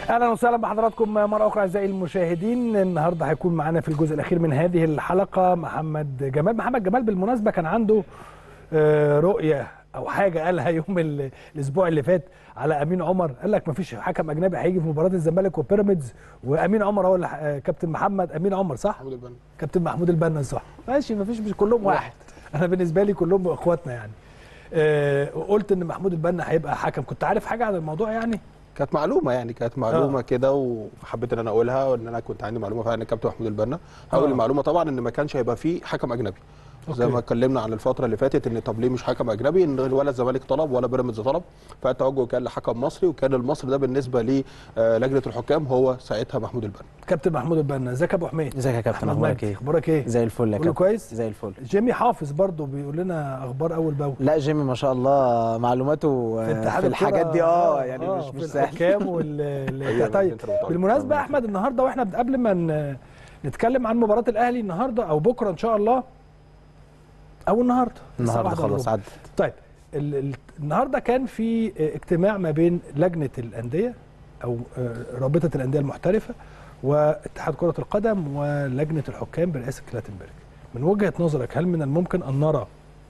اهلا وسهلا بحضراتكم مره اخرى اعزائي المشاهدين. النهارده هيكون معانا في الجزء الاخير من هذه الحلقه محمد جمال بالمناسبه كان عنده رؤيه او حاجه قالها يوم الاسبوع اللي فات على امين عمر. قال لك مفيش حكم اجنبي هيجي في مباراه الزمالك وبيراميدز، وامين عمر هو اللي كابتن محمد امين عمر صح؟ محمود البنا. كابتن محمود البنا صح. ماشي مفيش، مش كلهم واحد. انا بالنسبه لي كلهم اخواتنا يعني. وقلت ان محمود البنا هيبقى حكم. كنت عارف حاجه عن الموضوع يعني؟ كانت معلومه كده، وحبيت ان انا اقولها، وان انا كنت عندي معلومه فعلا ان الكابتن محمود البنا هقول المعلومه طبعا ان ما كانش هيبقى فيه حكم اجنبي. زي ما اتكلمنا عن الفتره اللي فاتت ان طب ليه مش حكم اجنبي، ان ولا الزمالك طلب ولا بيراميدز طلب، فالتوجه كان لحكم مصري، وكان المصري ده بالنسبه للجنه الحكام هو ساعتها محمود البنا. كابتن محمود البنا. ازيك يا ابو حميد؟ ازيك يا كابتن، اخبارك ايه؟ اخبارك ايه؟ زي الفل يا كله كويس؟ زي الفل. جيمي حافظ برضو بيقول لنا اخبار اول باول. لا جيمي ما شاء الله معلوماته في الحاجات دي يعني مش سهل. الحكام طيب بالمناسبه يا احمد، النهارده واحنا قبل ما نتكلم عن مباراه الاهلي النهارده او بكره ان شاء الله، او النهارده خلاص عدت. طيب النهارده كان في اجتماع ما بين لجنه الانديه او رابطه الانديه المحترفه واتحاد كره القدم ولجنه الحكام برئاسه كلاتنبرج. من وجهه نظرك هل من الممكن ان نرى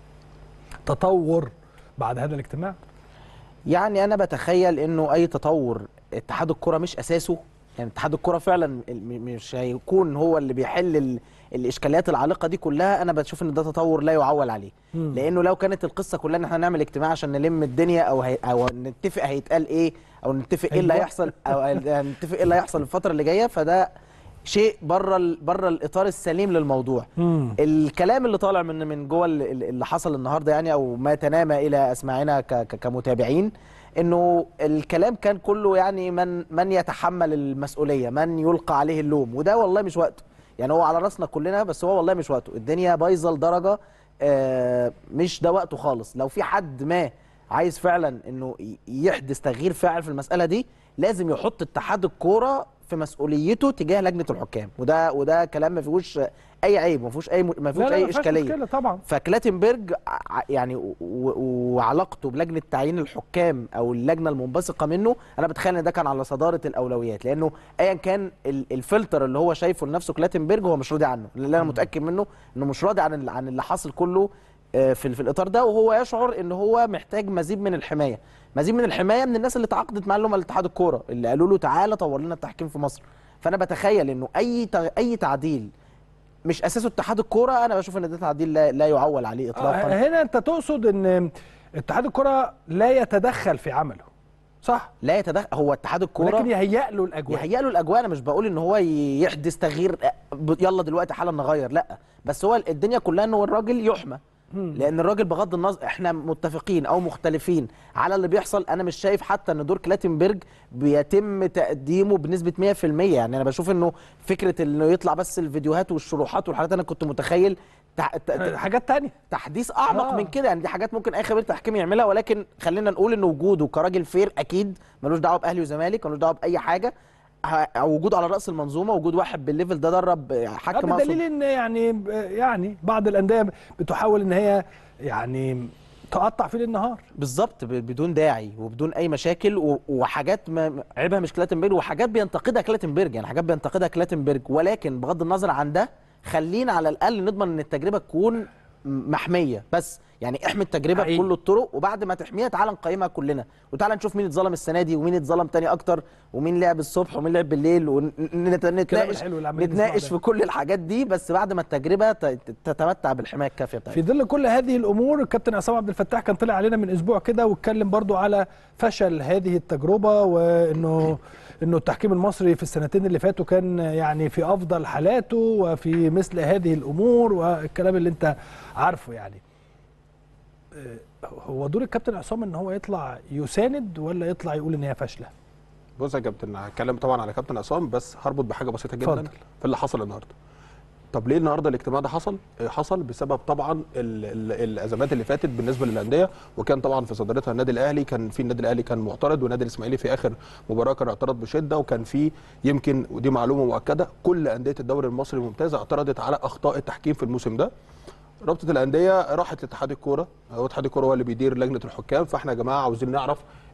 تطور بعد هذا الاجتماع؟ يعني انا بتخيل انه اي تطور اتحاد الكره مش اساسه، يعني اتحاد الكره فعلا مش هيكون هو اللي بيحل الاشكاليات العالقه دي كلها. انا بشوف ان ده تطور لا يعول عليه، لانه لو كانت القصه كلها ان احنا نعمل اجتماع عشان نلم الدنيا او نتفق هيتقال ايه، او نتفق ايه اللي هيحصل، او نتفق ايه اللي هيحصل الفتره اللي جايه، فده شيء بره الاطار السليم للموضوع. الكلام اللي طالع من جوه اللي حصل النهارده يعني، او ما تنامى الى اسماعنا كمتابعين، انه الكلام كان كله يعني من يتحمل المسؤوليه، من يلقى عليه اللوم، وده والله مش وقته. يعني هو على راسنا كلنا، بس هو والله مش وقته. الدنيا بايظه لدرجه مش ده وقته خالص. لو في حد ما عايز فعلا انه يحدث تغيير فاعل في المساله دي، لازم يحط اتحاد الكوره في مسؤوليته تجاه لجنه الحكام، وده كلام ما فيهوش اي عيب، ما فيهوش اي اشكاليه طبعا. فكلاتنبرج يعني وعلاقته بلجنه تعيين الحكام او اللجنه المنبثقه منه، انا بتخيل ان ده كان على صداره الاولويات، لانه ايا كان الفلتر اللي هو شايفه لنفسه كلاتنبرج هو مش راضي عنه. اللي انا متاكد منه انه مش راضي عن اللي حاصل كله في الاطار ده، وهو يشعر ان هو محتاج مزيد من الحمايه، من الناس اللي تعاقدت معاه اللي هم الاتحاد الكوره، اللي قالوا له تعالى طور لنا التحكيم في مصر. فانا بتخيل انه اي تعديل مش اساسه اتحاد الكوره، انا بشوف ان ده تعديل لا يعول عليه اطلاقا. هنا انت تقصد ان اتحاد الكوره لا يتدخل في عمله، صح؟ لا يتدخل، هو اتحاد الكوره ولكن يهيئ له الاجواء. انا مش بقول ان هو يحدث تغيير يلا دلوقتي حالا نغير، لا، بس هو الدنيا كلها ان هو الراجل يحمى، لان الراجل بغض النظر احنا متفقين او مختلفين على اللي بيحصل. انا مش شايف حتى ان دور كلاتنبرج بيتم تقديمه بنسبه 100%. يعني انا بشوف انه فكره انه يطلع بس الفيديوهات والشروحات والحاجات، انا كنت متخيل حاجات تانية، تحديث اعمق من كده. يعني دي حاجات ممكن اي خبير تحكيم يعملها، ولكن خلينا نقول ان وجوده كراجل فير اكيد ملوش دعوه باهلي وزمالك، ملوش دعوه باي حاجه، وجوده على راس المنظومه، وجود واحد بالليفل ده درب حكم. بدليل ان يعني بعض الانديه بتحاول ان هي يعني تقطع فيه النهار بالظبط بدون داعي وبدون اي مشاكل، وحاجات عيبها مش كلاتنبرج، وحاجات بينتقدها كلاتنبرج، ولكن بغض النظر عن ده خلينا على الاقل نضمن ان التجربه تكون محميه. بس يعني احمي التجربه بكل الطرق، وبعد ما تحميها تعال نقيمها كلنا، وتعال نشوف مين اتظلم السنه دي ومين اتظلم تاني اكتر، ومين لعب الصبح ومين لعب بالليل، ونتناقش في كل الحاجات دي، بس بعد ما التجربه تتمتع بالحمايه الكافيه بتاعتها. في ظل كل هذه الامور الكابتن عصام عبد الفتاح كان طلع علينا من اسبوع كده واتكلم برضو على فشل هذه التجربه، وانه التحكيم المصري في السنتين اللي فاتوا كان يعني في افضل حالاته وفي مثل هذه الامور، والكلام اللي انت عارفه. يعني هو دور الكابتن عصام ان هو يطلع يساند ولا يطلع يقول ان هي فاشله؟ بص يا كابتن، هتكلم طبعا على كابتن عصام، بس هربط بحاجه بسيطه جدا فضل. في اللي حصل النهارده. طب ليه النهارده الاجتماع ده حصل بسبب طبعا الازمات اللي فاتت بالنسبه للانديه، وكان طبعا في صدارتها النادي الاهلي. النادي الاهلي كان معترض، والنادي الاسماعيلي في اخر مباراه كان اعترض بشده، وكان في يمكن، ودي معلومه مؤكده، كل انديه الدوري المصري الممتاز اعترضت على اخطاء التحكيم في الموسم ده. رابطه الانديه راحت لاتحاد الكوره، هو اتحاد الكوره هو اللي بيدير لجنه الحكام، فاحنا يا جماعه عاوزين نعرف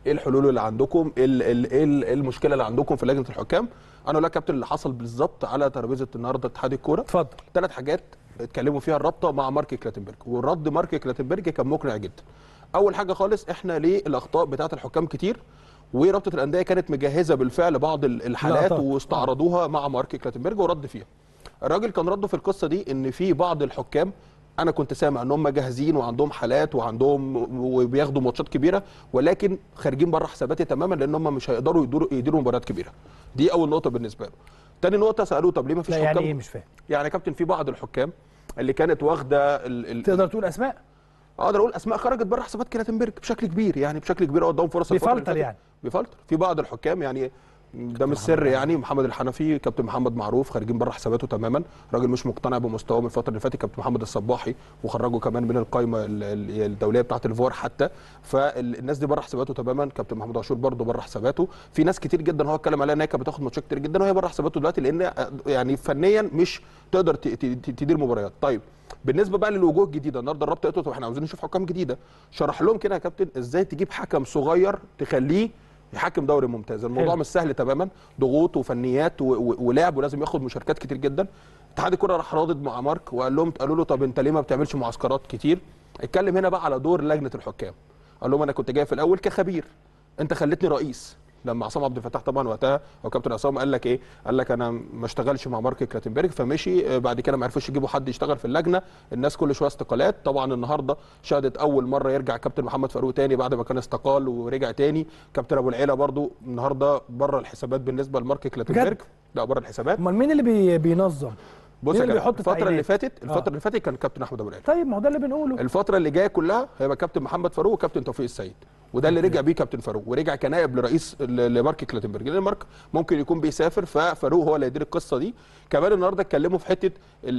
ايه الحلول اللي عندكم، إيه المشكله اللي عندكم في لجنه الحكام. انا اقول لك يا كابتن اللي حصل بالظبط على ترابيزه النهارده اتحاد الكوره. اتفضل. 3 حاجات اتكلموا فيها الرابطه مع مارك كلاتنبرج، والرد مارك كلاتنبرج كان مقنع جدا. اول حاجه خالص، احنا ليه الاخطاء بتاعه الحكام كتير، ورابطه الانديه كانت مجهزه بالفعل بعض الحالات واستعرضوها مع مارك كلاتنبرج ورد فيها. الراجل كان رده في القصه دي ان في بعض الحكام انا كنت سامع ان هم جاهزين وعندهم حالات وبياخدوا ماتشات كبيره، ولكن خارجين بره حساباتي تماما لان هم مش هيقدروا يديروا مباريات كبيره. دي اول نقطه بالنسبه له. تاني نقطه، سالوه طب ليه ما فيش حكام؟ يعني ايه مش فاهم؟ يعني يا كابتن في بعض الحكام اللي كانت واخده تقدر تقول اسماء؟ اقدر اقول اسماء خرجت بره حسابات كلاتنبرج بشكل كبير، يعني بشكل كبير قدام فرص بيفلتر يعني بيفلتر في بعض الحكام، يعني ده مش سر يعني. محمد الحنفي، كابتن محمد معروف خارجين بره حساباته تماما، راجل مش مقتنع بمستواه من الفتره اللي فاتت. كابتن محمد الصباحي وخرجه كمان من القائمه الدوليه بتاعه الفار حتى، فالناس دي بره حساباته تماما. كابتن محمود عاشور برده بره حساباته. في ناس كتير جدا هو اتكلم عليها ان هي كانت بتاخد ماتشات كتير جدا وهي بره حساباته دلوقتي، لان يعني فنيا مش تقدر تدير مباريات. طيب بالنسبه بقى للوجوه الجديده، النهارده الرابطه قالت طب احنا عاوزين نشوف حكام جديده. شرح لهم كده يا كابتن ازاي تجيب حكم صغير تخليه يحكم دوري ممتاز. الموضوع مش سهل تماما، ضغوط وفنيات ولعب، ولازم ياخد مشاركات كتير جدا. اتحاد الكره راح رادد مع مارك قالوا له طب انت ليه ما بتعملش معسكرات كتير؟ اتكلم هنا بقى على دور لجنه الحكام. قال لهم انا كنت جاي في الاول كخبير، انت خليتني رئيس. لما عصام عبد الفتاح طبعا وقتها او كابتن عصام قال لك ايه؟ قال لك انا ما اشتغلش مع مارك كلاتنبرج فمشي. بعد كده ما عرفوش يجيبوا حد يشتغل في اللجنه، الناس كل شويه استقالات. طبعا النهارده شهدت اول مره يرجع كابتن محمد فاروق تاني بعد ما كان استقال ورجع تاني. كابتن ابو العيله برضو النهارده بره الحسابات بالنسبه لمارك كلاتنبرج. لا بره الحسابات. امال مين اللي بينظم؟ بص يا كابتن، الفتره اللي فاتت كان كابتن احمد ابو العيله. طيب ما هو ده اللي بنقوله. الفتره اللي جايه كلها هيبقى كابتن محمد فاروق وكابتن توفيق السيد، وده اللي رجع بيه كابتن فاروق، ورجع كنائب لرئيس لمارك كلاتنبرج، لان مارك ممكن يكون بيسافر ففاروق هو اللي هيدير القصه دي. كمان النهارده اتكلموا في حته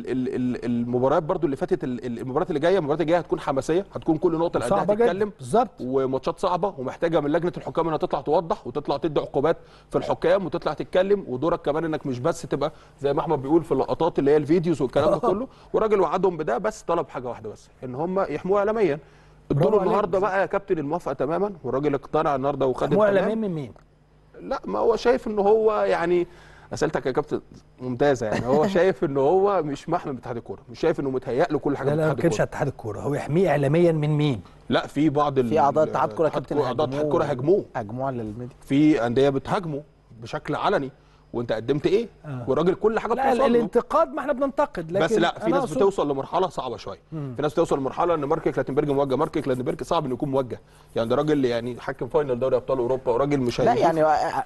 المباريات برضو اللي فاتت. المباريات اللي جايه هتكون حماسيه، هتكون كل نقطه الانديه هتتكلم بالظبط، وماتشات صعبه ومحتاجه من لجنه الحكام انها تطلع توضح وتطلع تدي عقوبات في الحكام وتطلع تتكلم. ودورك كمان انك مش بس تبقى زي ما احمد بيقول في اللقطات اللي هي الفيديوز والكلام ده كله. وراجل وعدهم بده، بس طلب حاجه واحده بس، ان هم يحموه اعلاميا. الدور النهارده بقى يا كابتن الموافقه تماما، والراجل اقتنع النهارده وخد يحموه اعلاميا من مين؟ لا ما هو شايف ان هو يعني اسئلتك يا كابتن ممتازه، يعني هو شايف ان هو مش محمي باتحاد الكوره، مش شايف انه متهيأ له كل حاجه. لا ما بتكلمش على اتحاد الكوره، هو يحميه اعلاميا من مين؟ لا في بعض في اعضاء اتحاد كوره كابتن اعضاء اتحاد كوره هاجموه على الميديا، في انديه بتهاجمه بشكل علني. وانت قدمت ايه؟ والراجل كل حاجه بتوصل له. الانتقاد ما احنا بننتقد، لكن بس لا في ناس بتوصل لمرحله صعبه شويه. في ناس بتوصل لمرحله ان مارك كلاتنبرج موجه. مارك كلاتنبرج صعب انه يكون موجه، يعني ده راجل يعني حكم فاينل دوري ابطال اوروبا، وراجل مش لا يعني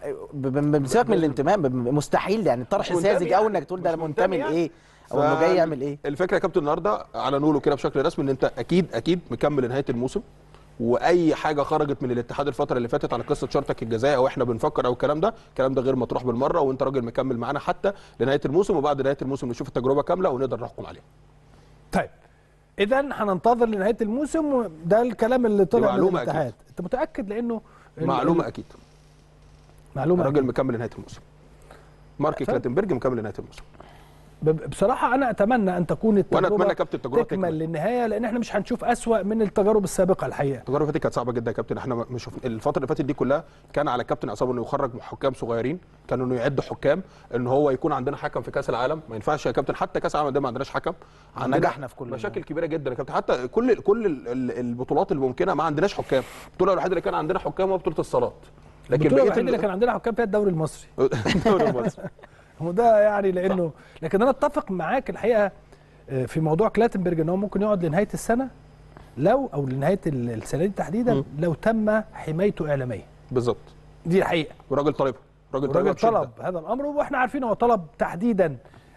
بسيبك من الانتماء، مستحيل يعني طرح ساذج قوي انك تقول ده منتمي لايه او انه جاي يعمل ايه. الفكره يا كابتن النهارده اعلنوا له كده بشكل رسمي ان انت اكيد مكمل لنهايه الموسم، واي حاجه خرجت من الاتحاد الفتره اللي فاتت على قصه شرطك الجزائي او احنا بنفكر او الكلام ده غير مطروح بالمره، وانت راجل مكمل معانا حتى لنهايه الموسم، وبعد نهايه الموسم نشوف التجربه كامله ونقدر نحكم عليها. طيب اذا هننتظر لنهايه الموسم، وده الكلام اللي طلع من الاتحاد. انت متاكد؟ لانه معلومه اكيد، معلومه راجل مكمل لنهايه الموسم. مارك كلاتنبرج مكمل لنهايه الموسم. بصراحه انا اتمنى ان تكون التجربه تكمل للنهايه، لان احنا مش هنشوف اسوأ من التجارب السابقه الحقيقه. التجارب اللي فاتت كانت صعبه جدا يا كابتن. احنا مش الفتره اللي فاتت دي كلها كان على كابتن عصام انه يخرج حكام صغيرين، كانوا انه يعد حكام، ان هو يكون عندنا حكم في كاس العالم. ما ينفعش يا كابتن حتى كاس العالم ده ما عندناش حكم. نجحنا في كل مشاكل كبيره جدا يا كابتن، حتى كل البطولات الممكنه ما عندناش حكام. البطوله الوحيده اللي كان عندنا حكام هو بطوله الصالات، لكن البطوله الوحيده اللي كان عندنا حكام فيها الدوري المصري. الدوري المصري وده يعني لانه لكن انا اتفق معاك الحقيقه في موضوع كلاتنبرج ان هو ممكن يقعد لنهايه السنه او لنهايه السنه دي تحديدا لو تم حمايته اعلاميا. بالظبط، دي الحقيقه. وراجل طالبها، راجل طلب هذا الامر، واحنا عارفين هو طلب تحديدا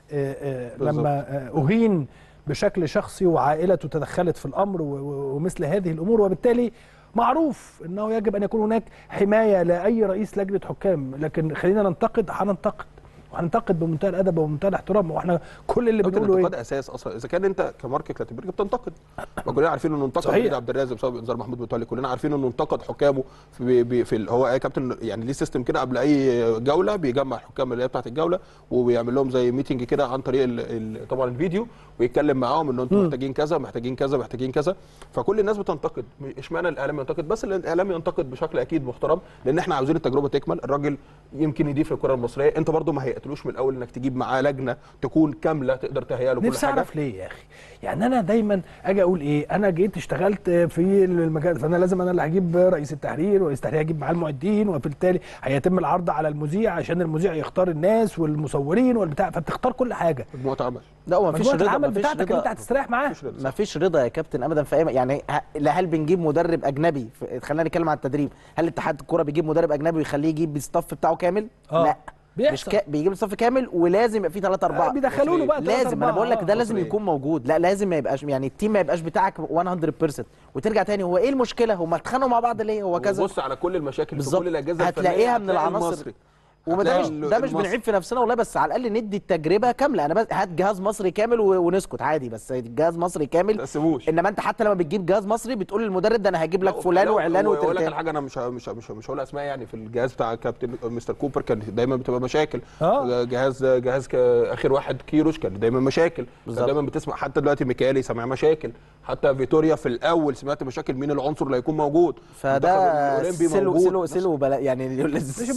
لما اهين بشكل شخصي وعائلته تدخلت في الامر ومثل هذه الامور، وبالتالي معروف انه يجب ان يكون هناك حمايه لاي رئيس لجنه حكام. لكن خلينا ننتقد، هننتقد وهننتقد بمنتهى الادب وبمنتهى الاحترام، واحنا كل اللي بنقوله الانتقاد ايه؟ اساس اصلا. اذا كان انت كمارك كلاتنبرج بتنتقد، كلنا عارفين انه انتقد وليد عبد الرازق بسبب انذار محمود متولي، كلنا عارفين انه انتقد حكامه هو اي كابتن يعني ليه سيستم كده قبل اي جوله بيجمع الحكام اللي هي بتاعه الجوله وبيعمل لهم زي ميتنج كده عن طريق طبعا الفيديو، ويتكلم معاهم ان انتم محتاجين كذا محتاجين كذا محتاجين كذا. فكل الناس بتنتقد. اشمعنى الاعلام ينتقد؟ بس الاعلام ينتقد بشكل اكيد محترم، لان احنا عاوزين التجربه تكمل. الراجل يمكن يضيف للكره المصريه، انت برضو ما هيقتلوش من الاول انك تجيب معاه لجنه تكون كامله تقدر تهيئ له كل نفسي حاجه. اعرف ليه يا اخي؟ يعني انا دايما اجي اقول ايه، انا جيت اشتغلت في المجال، فانا لازم انا اللي هجيب رئيس التحرير، ورئيس التحرير هيجيب معاه المعدين، وبالتالي هيتم العرض على المذيع عشان المذيع يختار الناس والمصورين والبتاع، فبتختار كل حاجه. مجموعه عمل. لا هو مفيش مجموعة رضا، العمل مفيش بتاعتك اللي انت رضا، هتستريح معاه. مفيش رضا يا كابتن ابدا في اي يعني لا، هل بنجيب مدرب اجنبي خلينا نتكلم عن التدريب، هل اتحاد الكوره بيجيب مدرب اجنبي ويخليه يجيب الستاف بتاعه كامل؟ لا مش بيجيب الصف كامل، ولازم يبقى فيه 3 4 بيدخلوا له بقى لازم. انا بقول لك ده لازم يكون موجود. لا لازم ما يبقاش يعني التيم ما يبقاش بتاعك 100%. وترجع تاني، هو ايه المشكله؟ هم اتخانقوا مع بعض ليه؟ هو كذا. بص على كل المشاكل في بالظبط. كل الاجهزه هتلاقيها من العناصر. وده مش بنعيب في نفسنا والله، بس على الاقل ندي التجربه كامله. انا بس هات جهاز مصري كامل ونسكت عادي، بس جهاز مصري كامل تقسموش. انما انت حتى لما بتجيب جهاز مصري بتقول للمدرب ده انا هجيب لك فلان وعلان وترتان. اقول لك على حاجه، انا مش هقول اسماء يعني. في الجهاز بتاع كابتن مستر كوبر كان دايما بتبقى مشاكل. جهاز اخر واحد كيروش كان دايما مشاكل. كان دايما بتسمع حتى دلوقتي ميكالي سمع مشاكل، حتى فيتوريا في الاول سمعت مشاكل مين العنصر اللي هيكون موجود. فده سلو يعني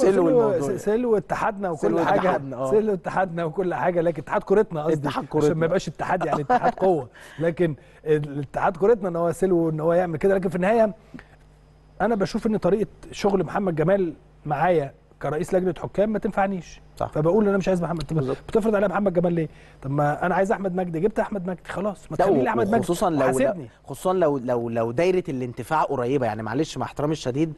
سلو اتحادنا وكل حاجه، سلو اتحادنا وكل حاجه، لكن اتحاد كورتنا قصدي عشان ما يبقاش اتحاد يعني اتحاد قوه، لكن الاتحاد كورتنا ان هو سلو ان هو يعمل كده. لكن في النهايه انا بشوف ان طريقه شغل محمد جمال معايا كرئيس لجنه حكام ما تنفعنيش. صح. فبقول انا مش عايز محمد. بتفرض عليا محمد جمال ليه؟ طب ما انا عايز احمد مجدي، جبت احمد مجدي خلاص، ما تخلي لي احمد مجدي. خصوصا لو دايره الانتفاع قريبه، يعني معلش مع احترامي الشديد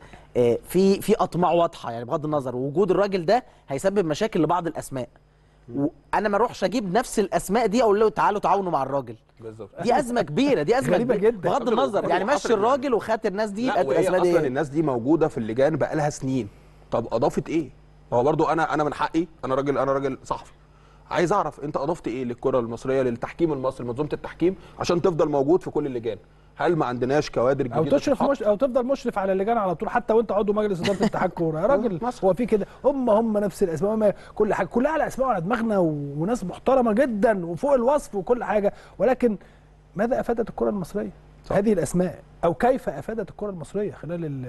في اطماع واضحه، يعني بغض النظر وجود الراجل ده هيسبب مشاكل لبعض الاسماء، وانا ما اروحش اجيب نفس الاسماء دي اقول له تعالوا تعاونوا مع الراجل. بالظبط. دي ازمه كبيره، دي ازمه غريبه جدا. بغض النظر يعني مشي الراجل وخات الناس دي. الاسماء دي اصلا الناس دي موجوده في اللجان بقى لها سنين. طب اضافت ايه؟ هو برضو انا من حقي، انا راجل صحفي، عايز اعرف انت اضفت ايه للكره المصريه، للتحكيم المصري، منظومه التحكيم، عشان تفضل موجود في كل اللجان. هل ما عندناش كوادر جديده او تشرف او تفضل مشرف على اللجان على طول، حتى وانت عضو مجلس اداره اتحاد كوره يا راجل؟ هو في كده؟ هم نفس الاسماء، كل حاجه كلها على اسماء على دماغنا، وناس محترمه جدا وفوق الوصف وكل حاجه، ولكن ماذا افادت الكره المصريه هذه الاسماء؟ او كيف افادت الكره المصريه خلال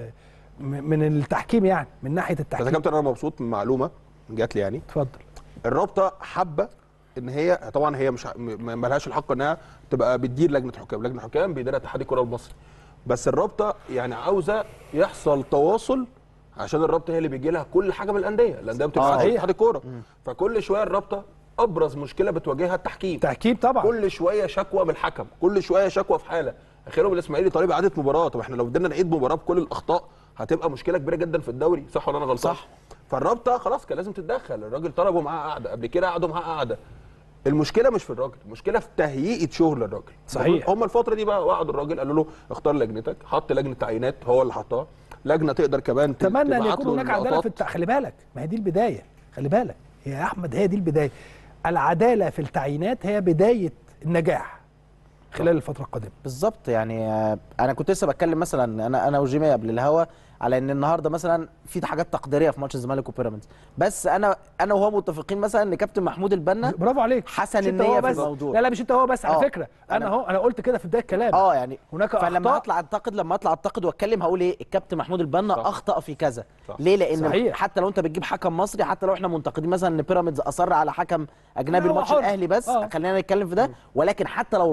من التحكيم، يعني من ناحيه التحكيم؟ بس يا كابتن انا مبسوط من معلومه جات لي. يعني اتفضل. الرابطه حابه ان هي طبعا هي مش ما لهاش الحق انها تبقى بتدير لجنه حكام، لجنه حكام بيديرها اتحاد الكره المصري، بس الرابطه يعني عاوزه يحصل تواصل، عشان الرابطه هي اللي بيجي لها كل حاجه من الانديه بتبقى على اتحاد الكوره. فكل شويه الرابطه ابرز مشكله بتواجهها التحكيم طبعا، كل شويه شكوى من الحكم، كل شويه شكوى في حاله. اخرهم الاسماعيلي طالب اعاده مباراه. طب احنا لو بدنا نعيد مباراه بكل الاخطاء هتبقى مشكله كبيره جدا في الدوري، صح ولا انا غلطان؟ صح. فالرابطه خلاص كان لازم تتدخل. الراجل طلبوا معاه قعده قبل كده، قعدوا معاه قعده. المشكله مش في الراجل، المشكله في تهيئه شغل الراجل. صحيح. هم الفتره دي بقى وقعدوا الراجل، قالوا له اختار لجنتك، حط لجنه تعيينات هو اللي حطها، لجنه تقدر كمان اتمنى ان يكون هناك عداله في خلي بالك، ما هي دي البدايه، خلي بالك يا احمد، هي دي البدايه. العداله في التعيينات هي بدايه النجاح خلال الفتره القادمه. بالظبط. يعني انا كنت لسه بتكلم مثلا انا وجيمي قبل الهوا على ان النهارده مثلا في حاجات تقديريه في ماتش الزمالك وبيراميدز، بس انا وهو متفقين مثلا ان كابتن محمود البنا برافو عليك حسن النيه في الموضوع. لا مش انت هو بس على فكره، انا قلت كده في بدايه الكلام. يعني هناك فلما اطلع انتقد واتكلم هقول ايه؟ الكابتن محمود البنا اخطا في كذا. ليه؟ لان صحيح. حتى لو انت بتجيب حكم مصري، حتى لو احنا منتقدين مثلا ان بيراميدز اصر على حكم اجنبي الماتش الاهلي بس، خلينا نتكلم في ده، ولكن حتى لو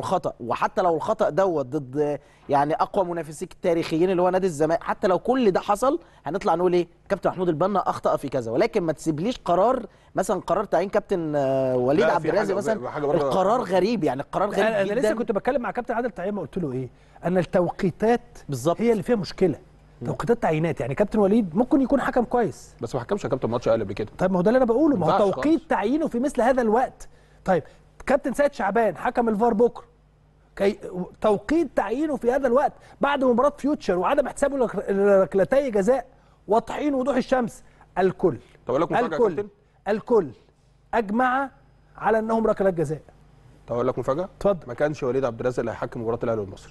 الخطا دوت ضد يعني اقوى منافسيك التاريخيين اللي هو نادي الزمالك، حتى لو كل ده حصل هنطلع نقول ايه؟ كابتن محمود البنا اخطا في كذا. ولكن ما تسيبليش قرار مثلا قرار تعيين كابتن وليد عبد الرازق مثلا، القرار غريب، يعني القرار غريب أنا جدا. لسه كنت بتكلم مع كابتن عادل طعيمه، قلت له ايه؟ ان التوقيتات بالظبط هي اللي فيها مشكله. توقيتات تعيينات، يعني كابتن وليد ممكن يكون حكم كويس بس ما حكمش يا كابتن ماتش قبل كده. طيب ما هو ده اللي انا بقوله، ما هو توقيت تعيينه في مثل هذا الوقت. طيب كابتن سيد شعبان حكم الفار بكره، توقيت تعيينه في هذا الوقت بعد مباراه فيوتشر وعدم احتسابه ركلتي جزاء واضحين وضوح الشمس. الكل طب اقول لك مفاجاه يا كابتن، الكل اجمع على انهم ركلات جزاء. طب اقول لك مفاجاه، اتفضل. ما كانش وليد عبد الرازق اللي هيحكم مباراه الاهلي والمصري،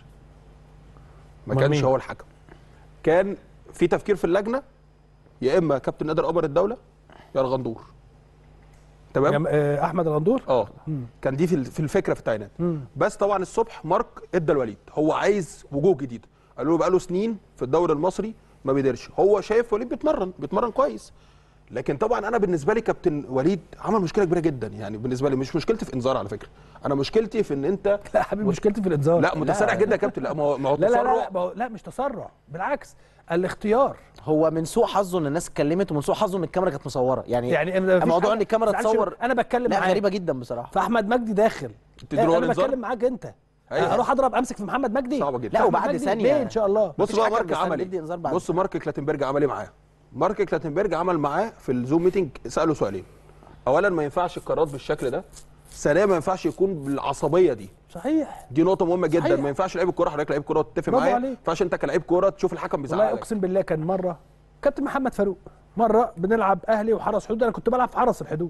ما أمال كانش مين؟ هو الحكم. كان في تفكير في اللجنه، يا اما كابتن نادر قمر الدوله يا الغندور. تمام. احمد الغندور. كان دي في الفكره في التعيينات. بس طبعا الصبح مارك ادى الوليد، هو عايز وجوه جديده، قالوا له بقاله سنين في الدوري المصري ما بيقدرش، هو شايف وليد بيتمرن كويس. لكن طبعا انا بالنسبه لي كابتن وليد عمل مشكله كبيره جدا، يعني بالنسبه لي مش مشكلتي في انذار على فكره، انا مشكلتي في ان انت لا حبيبي مشكلتي في الانذار. لا متسرع جدا يا كابتن. لا ما هو لا لا تسرع. لا, لا مش تسرع، بالعكس الاختيار. هو من سوء حظه ان الناس اتكلمت، ومن سوء حظه ان الكاميرا كانت مصوره، يعني موضوع ان الكاميرا تصور. انا بتكلم لا معاك، غريبه جدا بصراحه. فاحمد مجدي داخل، انا بتكلم معاك انت. اروح اضرب امسك في محمد مجدي؟ صعبه جدا. لا وبعد ثانيه ان شاء الله. بص بقى مارك عمل ايه. بص مارك كلاتنبرج عمل ايه معاه. مارك كلاتنبرج عمل معاه في الزوم ميتنج، ساله سؤالين. اولا ما ينفعش القرارات بالشكل ده، ثانيا ما ينفعش يكون بالعصبيه دي. صحيح، دي نقطه مهمه جدا. صحيح. ما ينفعش لعيب الكوره، حضرتك لعيب كوره تتفق معايا، ما ينفعش انت كلاعب كوره تشوف الحكم بيزعق. والله اقسم بالله كان مره كابتن محمد فاروق، مره بنلعب اهلي وحرس حدود، انا كنت بلعب في حرس الحدود،